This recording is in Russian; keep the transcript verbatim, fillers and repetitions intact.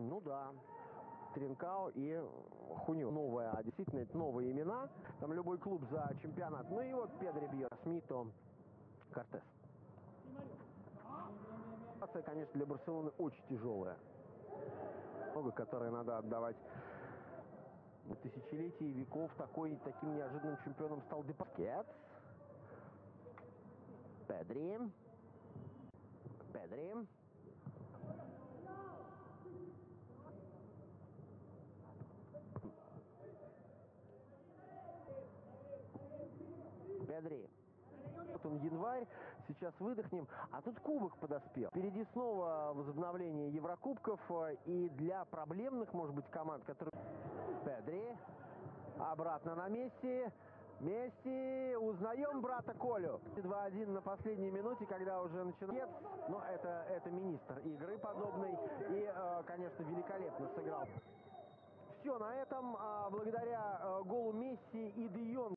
Ну да. Тринкау и Хуню. Новая, а действительно, это новые имена. Там любой клуб за чемпионат. Ну и вот Педри бьет. Смито, Кортес. Ситуация, конечно, для Барселоны очень тяжелая. Много, которые надо отдавать. Тысячелетий веков такой, таким неожиданным чемпионом стал Депаскет. Педри. Педри. Педри. Вот он январь, сейчас выдохнем. А тут кубок подоспел. Впереди снова возобновление Еврокубков. И для проблемных, может быть, команд, которые... Педри. Обратно на Месси. Месси. Узнаем брата Колю. два один на последней минуте, когда уже начинает. Но это, это министр игры подобной. И, конечно, великолепно сыграл. Все на этом. Благодаря голу Месси и Де Йонгу.